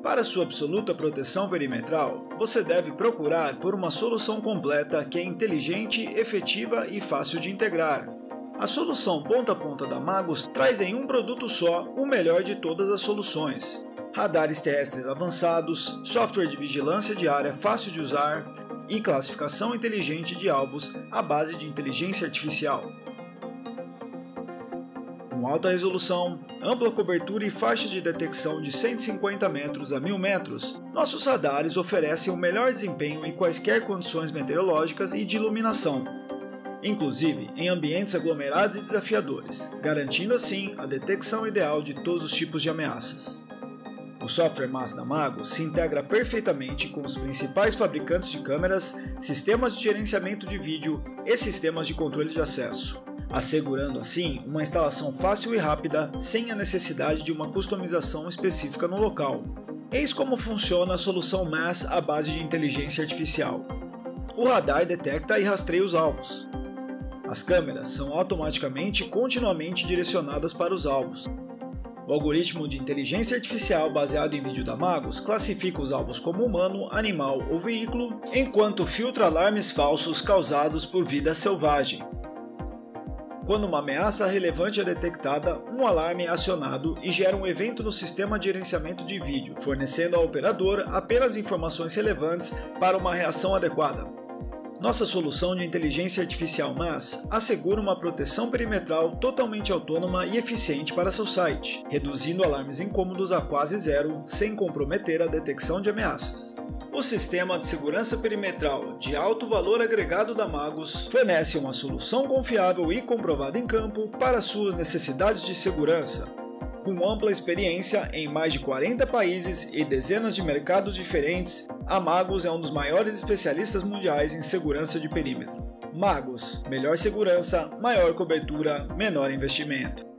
Para sua absoluta proteção perimetral, você deve procurar por uma solução completa que é inteligente, efetiva e fácil de integrar. A solução ponta a ponta da Magos traz em um produto só o melhor de todas as soluções. Radares terrestres avançados, software de vigilância de área fácil de usar e classificação inteligente de alvos à base de inteligência artificial. Com alta resolução, ampla cobertura e faixa de detecção de 150 metros a 1000 metros, nossos radares oferecem o melhor desempenho em quaisquer condições meteorológicas e de iluminação, inclusive em ambientes aglomerados e desafiadores, garantindo assim a detecção ideal de todos os tipos de ameaças. O software MAS da Magos se integra perfeitamente com os principais fabricantes de câmeras, sistemas de gerenciamento de vídeo e sistemas de controle de acesso, assegurando assim uma instalação fácil e rápida sem a necessidade de uma customização específica no local. Eis como funciona a solução MAS à base de inteligência artificial. O radar detecta e rastreia os alvos. As câmeras são automaticamente e continuamente direcionadas para os alvos. O algoritmo de inteligência artificial baseado em vídeo da Magos classifica os alvos como humano, animal ou veículo, enquanto filtra alarmes falsos causados por vida selvagem. Quando uma ameaça relevante é detectada, um alarme é acionado e gera um evento no sistema de gerenciamento de vídeo, fornecendo ao operador apenas informações relevantes para uma reação adequada. Nossa solução de inteligência artificial MAS assegura uma proteção perimetral totalmente autônoma e eficiente para seu site, reduzindo alarmes incômodos a quase zero, sem comprometer a detecção de ameaças. O sistema de segurança perimetral de alto valor agregado da Magos fornece uma solução confiável e comprovada em campo para suas necessidades de segurança. Com ampla experiência em mais de 40 países e dezenas de mercados diferentes, a Magos é um dos maiores especialistas mundiais em segurança de perímetro. Magos, melhor segurança, maior cobertura, menor investimento.